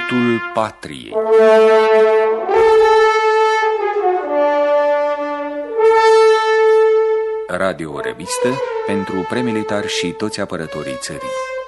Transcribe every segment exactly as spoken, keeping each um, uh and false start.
Scutul Patriei. Radio-revistă pentru premilitari și toți apărătorii țării.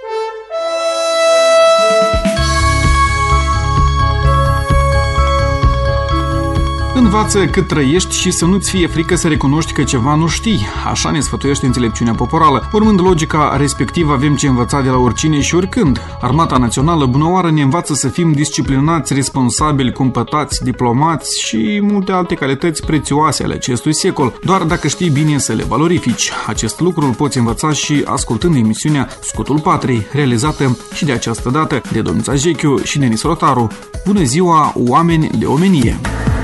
Învață cât trăiești și să nu-ți fie frică să recunoști că ceva nu știi. Așa ne sfătuiește înțelepciunea poporală. Urmând logica respectivă, avem ce învăța de la oricine și oricând. Armata Națională bunăoară ne învață să fim disciplinați, responsabili, cumpătați, diplomați și multe alte calități prețioase ale acestui secol, doar dacă știi bine să le valorifici. Acest lucru îl poți învăța și ascultând emisiunea Scutul Patriei, realizată și de această dată de Domnița Jechiu și Denis Rotaru. Bună ziua, oameni de omenie!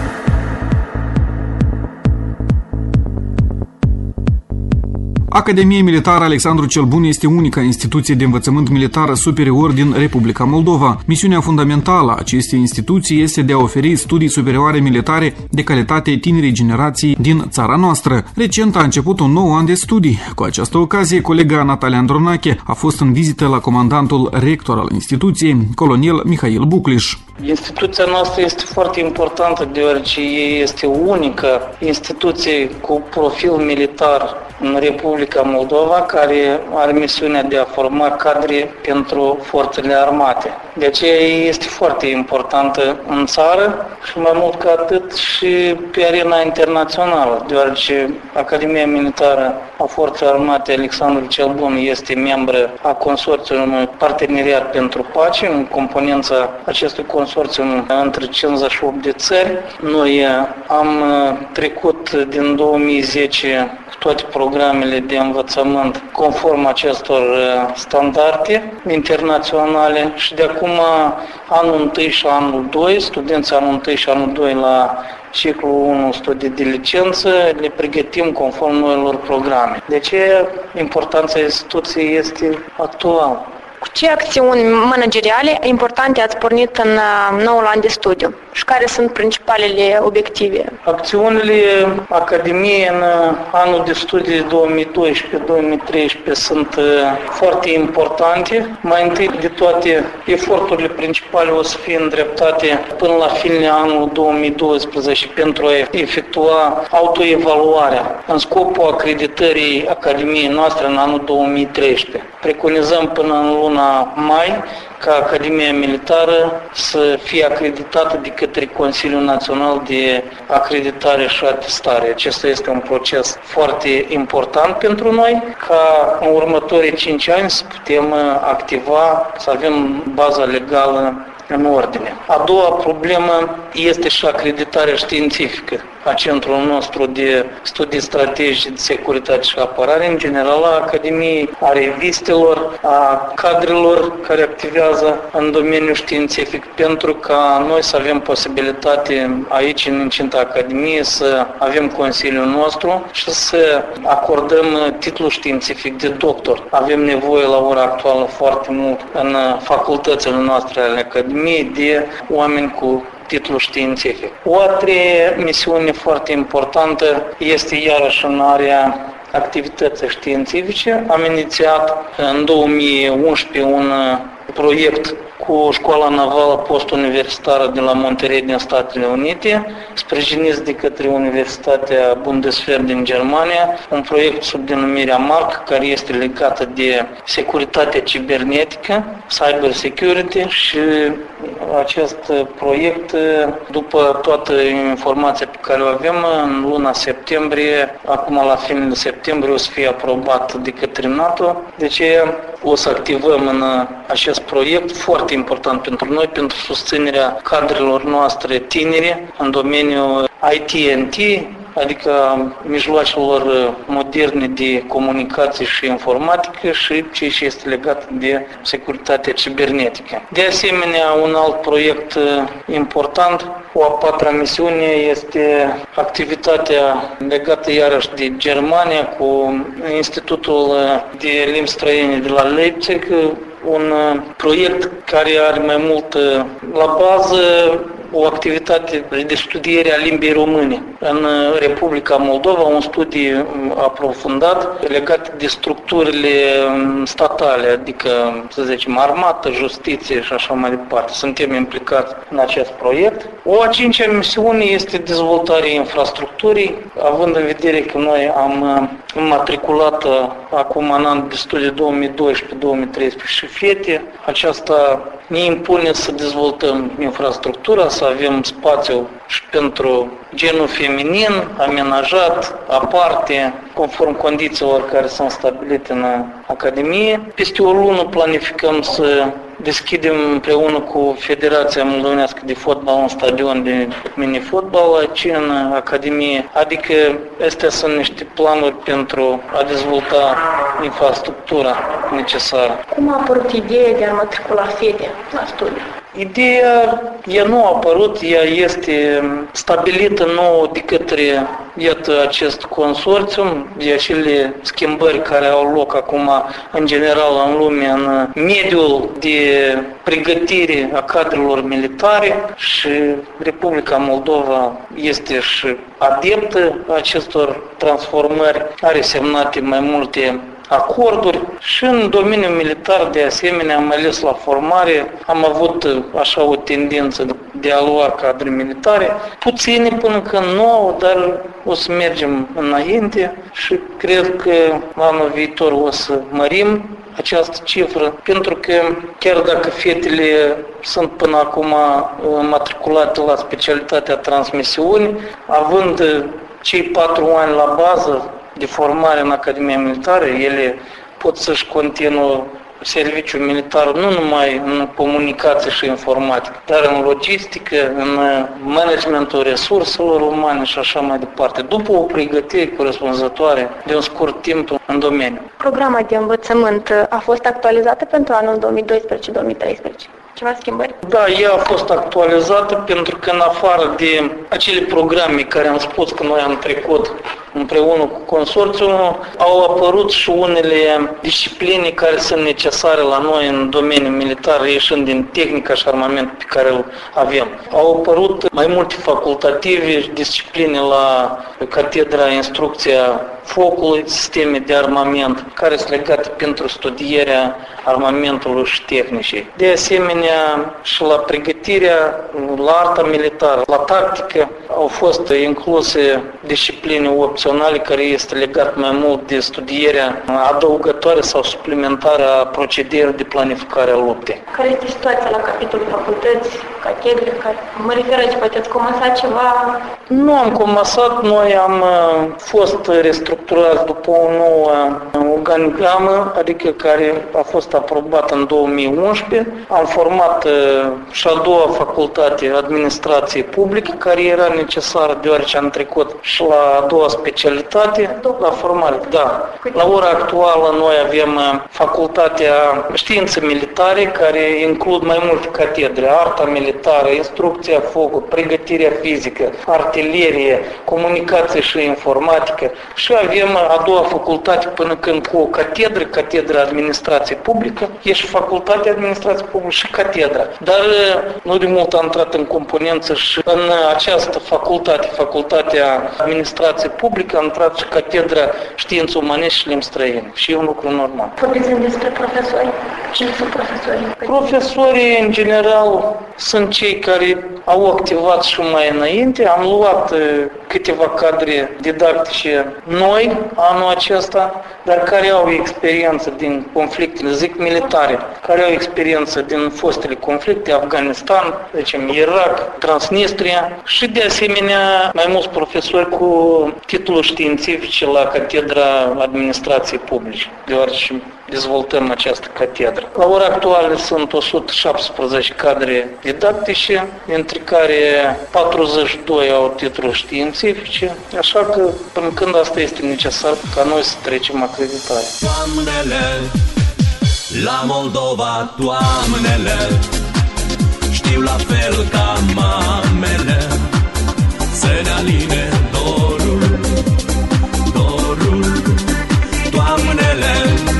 Academia Militară Alexandru cel Bun este unica instituție de învățământ militar superior din Republica Moldova. Misiunea fundamentală a acestei instituții este de a oferi studii superioare militare de calitate tinerii generații din țara noastră. Recent a început un nou an de studii. Cu această ocazie, colega Natalia Andronache a fost în vizită la comandantul rector al instituției, colonel Mihail Bucliș. Instituția noastră este foarte importantă, deoarece este unica instituție cu profil militar în Republica Moldova, care are misiunea de a forma cadre pentru forțele armate. De aceea este foarte importantă în țară și mai mult ca atât și pe arena internațională, deoarece Academia Militară a Forțelor Armate Alexandru cel Bun este membră a consorțiului Parteneriat pentru Pace, în componența acestui consorțium între cincizeci și opt de țări. Noi am trecut din două mii zece toate programele de învățământ conform acestor standarde internaționale și de acum anul întâi și anul doi, studenții anul întâi și anul doi la ciclul unu studii de licență, le pregătim conform noilor programe. De aceea, importanța instituției este actuală. Cu ce acțiuni manageriale importante ați pornit în noul an de studiu și care sunt principalele obiective? Acțiunile Academiei în anul de studii două mii doisprezece două mii treisprezece sunt foarte importante. Mai întâi de toate, eforturile principale o să fie îndreptate până la finele anului două mii doisprezece pentru a efectua autoevaluarea în scopul acreditării Academiei noastre în anul două mii treisprezece. Preconizăm până în luna mai ca Academia Militară să fie acreditată de către Consiliul Național de Acreditare și Atestare. Acesta este un proces foarte important pentru noi, ca în următorii cinci ani să putem activa, să avem baza legală în ordine. A doua problemă este și acreditarea științifică a centrului nostru de studii strategice de securitate și apărare, în general a Academiei, a revistelor, a cadrelor care activează în domeniul științific, pentru ca noi să avem posibilitate aici, în incinta Academiei, să avem consiliul nostru și să acordăm titlul științific de doctor. Avem nevoie la ora actuală foarte mult în facultățile noastre ale Academiei de oameni cu titlul științific. O a treia misiune foarte importantă este iarăși în area activității științifice. Am inițiat în două mii unsprezece un proiect cu Școala Navală Post-Universitară de la Monterrey din Statele Unite, sprijiniți de către Universitatea Bundeswehr din Germania, un proiect sub denumirea MARC, care este legată de securitatea cibernetică, cyber security, și acest proiect, după toată informația pe care o avem, în luna septembrie, acum la finele septembrie, o să fie aprobat de către NATO. Deci o să activăm în acest proiect foarte important pentru noi, pentru susținerea cadrelor noastre tinere în domeniul I T and T, adică mijloacelor moderne de comunicație și informatică și ceea ce este legat de securitatea cibernetică. De asemenea, un alt proiect important, o a patra misiune, este activitatea legată iarăși de Germania cu Institutul de Limbi Străine de la Leipzig, un proiect care are mai mult la bază o activitate de studiere a limbii române în Republica Moldova, un studiu aprofundat legat de structurile statale, adică, să zicem, armată, justiție și așa mai departe. Suntem implicați în acest proiect. O a cincea misiune este dezvoltarea infrastructurii, având în vedere că noi am matriculat acum în an de studiu două mii doisprezece două mii treisprezece și fete. Aceasta ne impune să dezvoltăm infrastructura, să avem spațiu și pentru genul feminin, amenajat, aparte, conform condițiilor care sunt stabilite în Academie. Peste o lună planificăm să deschidem împreună cu Federația Moldovenească de Fotbal un stadion de mini-fotbal aici în Academie. Adică astea sunt niște planuri pentru a dezvolta infrastructura necesară. Cum a apărut ideea de a matricula fete la studiu? Ideea, ea nu a apărut, ea este stabilită nouă de către, iată, acest consorțium, de acele schimbări care au loc acum, în general, în lume, în mediul de pregătire a cadrelor militare și Republica Moldova este și adeptă acestor transformări, are semnate mai multe acorduri și în domeniul militar, de asemenea, mai ales la formare, am avut așa o tendință de a lua cadre militare, puține până când nouă, dar o să mergem înainte și cred că anul viitor o să mărim această cifră, pentru că chiar dacă fetele sunt până acum matriculate la specialitatea transmisiuni, având cei patru ani la bază de formare în Academia Militară, ele pot să-și continuă serviciul militar nu numai în comunicație și informatică, dar în logistică, în managementul resurselor umane și așa mai departe, după o pregătire corespunzătoare de un scurt timp în domeniu. Programa de învățământ a fost actualizată pentru anul două mii doisprezece două mii treisprezece. Ceva schimbări? Da, ea a fost actualizată pentru că în afară de acele programe care am spus că noi am trecut împreună cu consorțiul, au apărut și unele discipline care sunt necesare la noi în domeniul militar, ieșind din tehnica și armament pe care îl avem. Au apărut mai multe facultative discipline la Catedra Instrucția Focului, sisteme de armament, care sunt legate pentru studierea armamentului și tehnicii. De asemenea, și la pregătirea, la arta militară, la tactică, au fost incluse discipline opționale care este legat mai mult de studierea adăugătoare sau suplimentară a procederii de planificare a luptei. Care este situația la capitolul facultăți, catedre? Care... Mă refer aici, poate ați comasat ceva? Nu am comasat, noi am fost restructurați după o nouă organigramă, adică care a fost aprobată în două mii unsprezece. Am format și a doua facultate, administrație publică, care era necesară deoarece am trecut și la a doua specialitate, la formare. Da. La ora actuală noi avem facultatea științe militare, care includ mai multe catedre, arta militară, instrucția focului, pregătirea fizică, artilerie, comunicație și informatică și avem a doua facultate până când cu o catedră, catedra administrație publică, e și facultatea administrație publică și catedra. Dar nu de mult am intrat în componență și în această facultate, facultatea administrație publică, am intrat și catedra științe umanești și limbi străine. Și e un lucru normal. Vorbiți despre profesori. Cine sunt profesorii? Profesorii, în general, sunt cei care au activat și mai înainte. Am luat câteva cadre didactice noi anul acesta, dar care au experiență din conflictele, zic militare, care au experiență din fostele conflicte, Afganistan, zicem, Irak, Transnistria și de asemenea mai mulți profesori cu titluri științifice la Catedra Administrației Publice, deoarece dezvoltăm această catedră. La ora actuală sunt o sută șaptesprezece cadre didactice, între care patruzeci și doi au titluri științifice, așa că până când asta este necesar ca noi să trecem acreditare. Toamnele, la Moldova, toamnele, știu la fel ca mamele, să ne aline dorul, dorul, toamnele,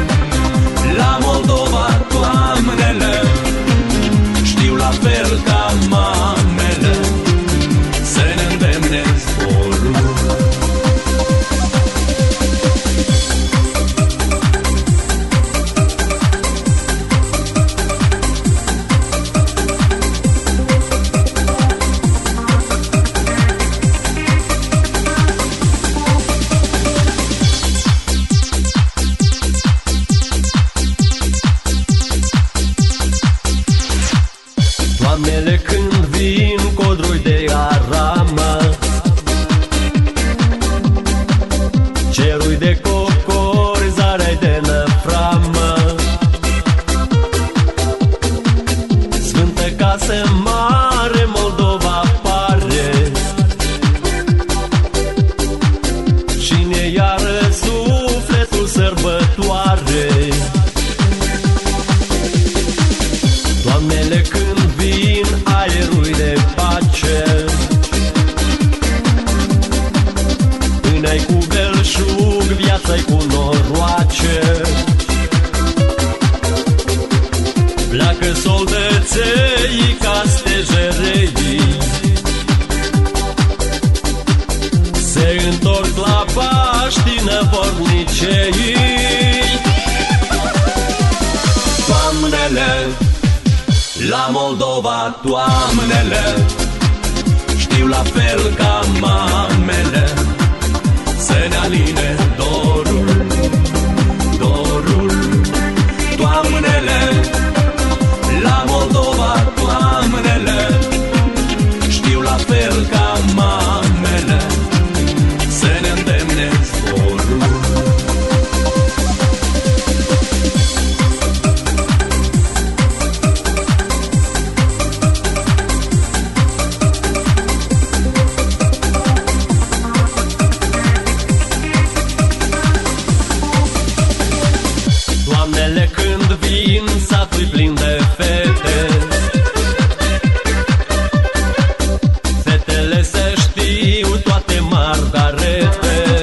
la Moldova, toamnele, știu la fel ca mamele, că soldăței ca stejerei se întorc la Paști năvornicei. Toamnele, la Moldova, toamnele, știu la fel ca mamele să ne aline dorul, dorul. Toamnele, la Moldova, toamnele, știu la fel ca mamele să ne îndemne zborul. Toamnele când vin, satul-i plin de fete, fetele se știu toate margarete,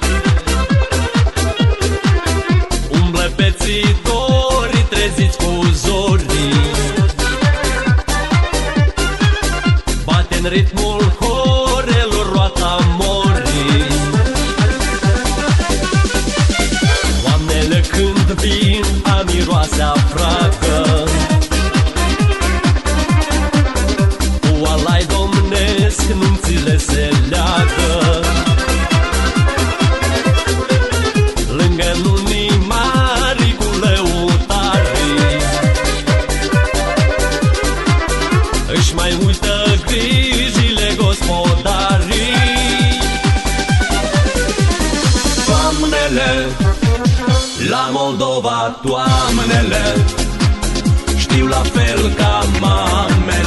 umblă pețitorii treziți cu zorii, bate în ritmul horelor roata morii. Toamnele când vin, a miroasea fragă, cu alai domnesc nunțile se leagă. Lângă nunii mari cu lăutarii își mai uită grijile gospodarii. Toamnele, la Moldova, toamnele, știu la fel ca mame